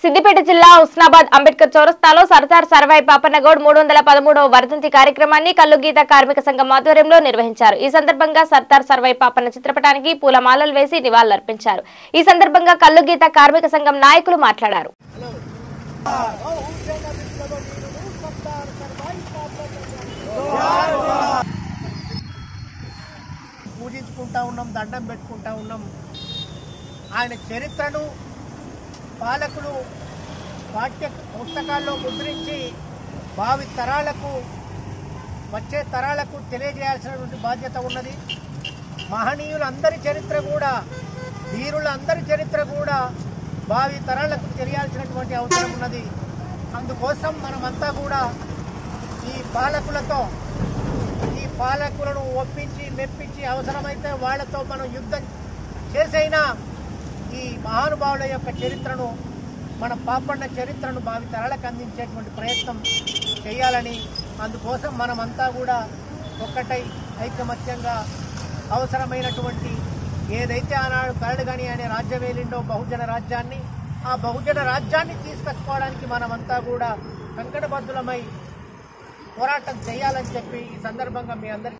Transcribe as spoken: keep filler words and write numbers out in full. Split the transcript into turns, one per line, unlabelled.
సిద్దిపేట జిల్లా ఉస్నాబాద్ అంబేద్కర్ చౌరస్తాలో సర్దార్ సర్వాయి పాపన్నగౌడ్ మూడు వందల పదమూడవ వర్ధంతి కార్యక్రమాన్ని కల్లుగీత కార్మిక సంఘం ఆధ్వర్యంలో నిర్వహించారు. ఈ సందర్భంగా సర్దార్ సర్వాయి పాపన్న చిత్రపటానికి పూలమాలలు వేసి నివాళులర్పించారు. ఈ సందర్భంగా కల్లుగీత కార్మిక సంఘం నాయకులు మాట్లాడారు.
పూజించుకుంటా ఉన్నాం, దండం పెట్టుకుంటా ఉన్నాం. ఆయన చరిత్రను పాలకులు పాఠ్య పుస్తకాల్లో ముద్రించి భావి తరాలకు వచ్చే తరాలకు తెలియజేయాల్సినటువంటి బాధ్యత ఉన్నది. మహనీయులందరి చరిత్ర కూడా, వీరులందరి చరిత్ర కూడా భావి తరాలకు తెలియాల్సినటువంటి అవసరం ఉన్నది. అందుకోసం మనమంతా కూడా ఈ పాలకులతో ఈ పాలకులను ఒప్పించి మెప్పించి అవసరమైతే వాళ్లతో మనం యుద్ధం చేసైనా ఈ మహానుభావుల యొక్క చరిత్రను, మన పాపన్న చరిత్రను భావి తరాలకు అందించేటువంటి ప్రయత్నం చేయాలని, అందుకోసం మనమంతా కూడా ఒక్కటై ఐకమత్యంగా అవసరమైనటువంటి ఏదైతే ఆనాడు కరడుగని అనే రాజ్యం ఏలిండో బహుజన రాజ్యాన్ని, ఆ బహుజన రాజ్యాన్ని తీసుకొచ్చుకోవడానికి మనమంతా కూడా కంకణబద్ధులమై పోరాటం చేయాలని చెప్పి ఈ సందర్భంగా మీ అందరికీ